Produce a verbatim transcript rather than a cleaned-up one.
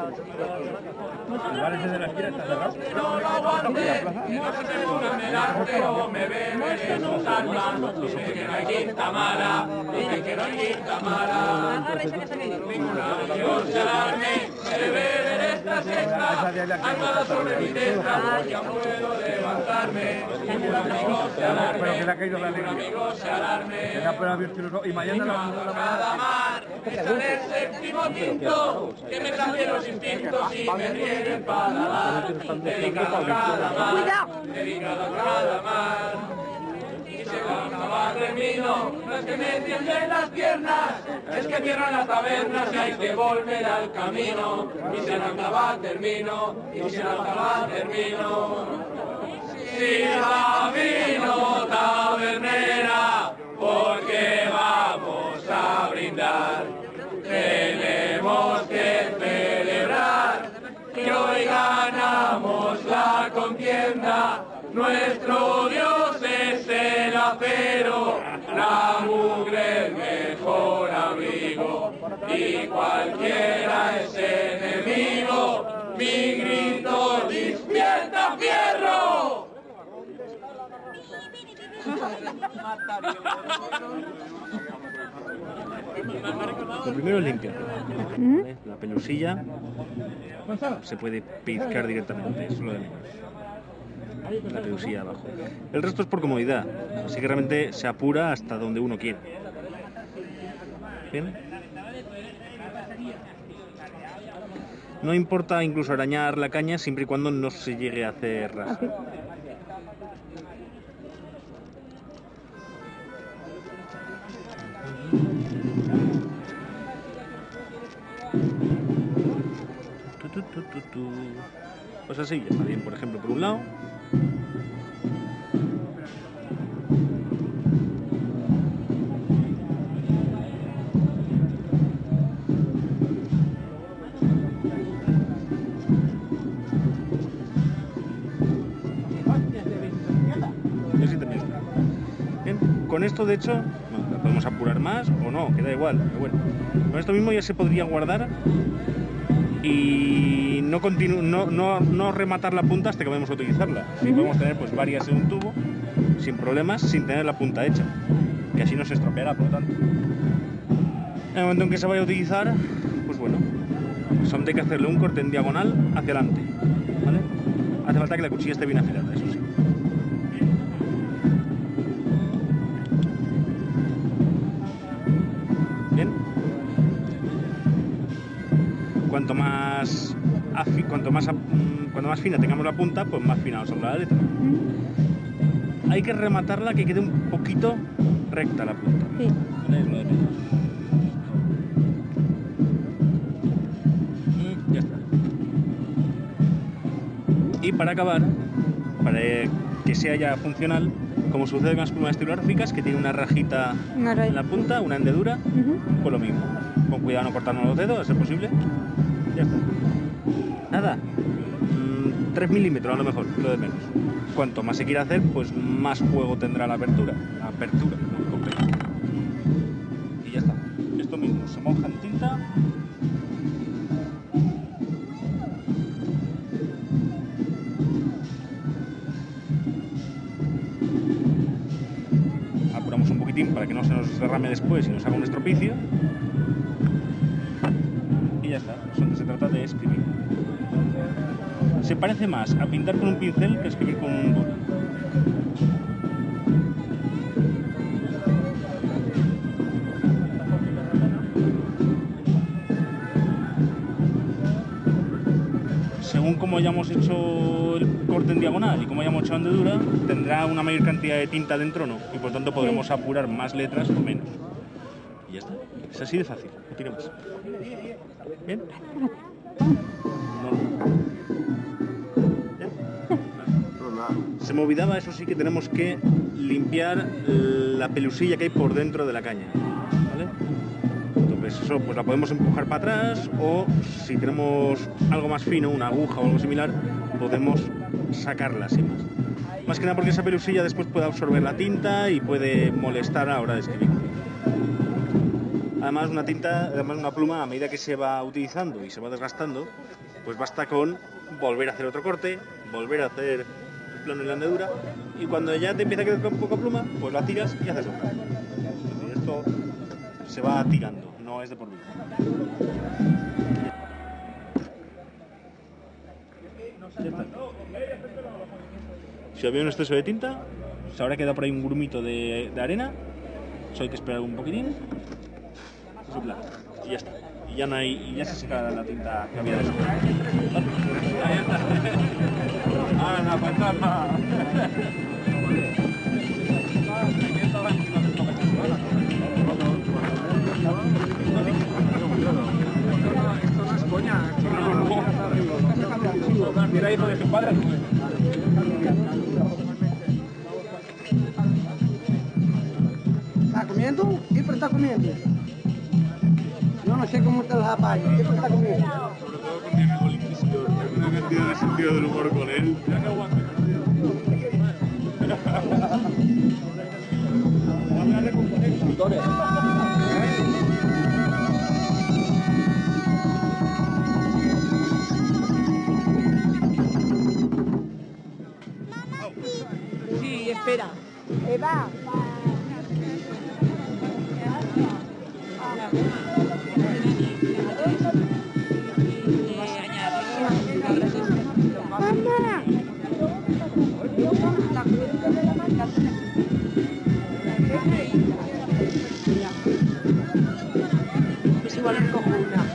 ¿El bar ese de la esquina está cerrado? No lo aguante, no se te pongan delante o me beberé un salvando. Dice que no hay quinta mala, dice que no hay quinta mala. Ninguna Dios se alarme, me beber en esta sexta. Armada sobre mi letra, ya puedo levantarme. Ningún amigo se alarme, Pero que le ha caído la ningún alegría. amigo se alarme. Que se ha pegado abierto los ojos. Y mañana a las cinco de la Cada mañana. mar, échale el séptimo tinto, que me cambien los instintos y me rieguen el paladar. Dedicado a cada mar, dedicado a cada mar. Y se va a acabar termino, no es que me tiemblen las piernas, es que cierran las tabernas y hay que volver al camino. Y se no acaba termino, y se no acaba termino. Si la vino tabernera, porque vamos a brindar, tenemos que celebrar que hoy ganamos la contienda. Nuestro Dios es el acero, la mugre el mejor amigo, y cualquiera es enemigo. Mi grito despierta fierro. Lo primero es limpiar. ¿Vale? La pelusilla se puede pellizcar directamente, eso es lo de menos. La pelusilla abajo. El resto es por comodidad, así que realmente se apura hasta donde uno quiere. Bien. No importa incluso arañar la caña siempre y cuando no se llegue a hacer ras. Tu, tu, tu, tu, tu. Pues así ya está bien, por ejemplo, por un lado. Y así también está. Bien, con esto de hecho, bueno, la podemos apurar más o no, queda igual, pero bueno. Con esto mismo ya se podría guardar y no, continu no, no, no rematar la punta hasta que vayamos a utilizarla. Así podemos tener pues varias en un tubo sin problemas, sin tener la punta hecha, que así no se estropeará, por lo tanto. En el momento en que se vaya a utilizar, pues bueno, solamente hay que hacerle un corte en diagonal hacia adelante, ¿vale? Hace falta que la cuchilla esté bien afilada, eso sí. Bien. Cuanto más, cuanto más, cuanto más fina tengamos la punta, pues más fina nos saldrá la letra. Mm. Hay que rematarla que quede un poquito recta la punta. Sí. ¿Vale? Es lo de menos. Mm, ya está. Y para acabar, para que sea ya funcional, como sucede con las plumas estilográficas, que tiene una rajita Una en la punta, una hendedura, Uh-huh. pues lo mismo. Con cuidado no cortarnos los dedos, a ser posible. Ya está. Nada. Mm, tres milímetros a lo mejor, lo de menos. Cuanto más se quiera hacer, pues más juego tendrá la apertura. La apertura, muy completa. Y ya está. Esto mismo, se moja en tinta. Apuramos un poquitín para que no se nos derrame después y nos haga un estropicio. Y ya está, solo se trata de escribir. Se parece más a pintar con un pincel que a escribir con un boli. Según como hayamos hecho el corte en diagonal y como hayamos hecho hendedura, tendrá una mayor cantidad de tinta dentro o no, y por tanto podremos apurar más letras o menos. Y ya está. Es así de fácil, no tiene más. ¿Bien? ¿Bien? Se me olvidaba, eso sí, que tenemos que limpiar la pelusilla que hay por dentro de la caña, ¿vale? Entonces eso pues la podemos empujar para atrás, o si tenemos algo más fino, una aguja o algo similar, podemos sacarla así más. Más que nada porque esa pelusilla después puede absorber la tinta y puede molestar a la hora de escribir. Además una tinta, además una pluma, a medida que se va utilizando y se va desgastando, pues basta con volver a hacer otro corte, volver a hacer el plano y la hendedura, y cuando ya te empieza a quedar con poca pluma, pues la tiras y haces otra. Es decir, esto se va tirando, no es de por vida. Ya está. Si había un exceso de tinta, se habrá quedado por ahí un grumito de, de arena, eso hay que esperar un poquitín, soplar, y ya está. Y ya no hay, y ya se seca la tinta que había de sobra. Ahí está. Ah, la fantasma. Esto no es coña. Mira, hijo de tu padre. ¿Está comiendo? Siempre está comiendo. Yo no sé cómo está el rapaz, siempre está comiendo. Sobre todo porque mi bolígrafo tiene una cantidad de sentido del humor con él. Ya que aguanta. Vamos a recomponer escritores. Sí, espera. Eva. Pues igual recojo una.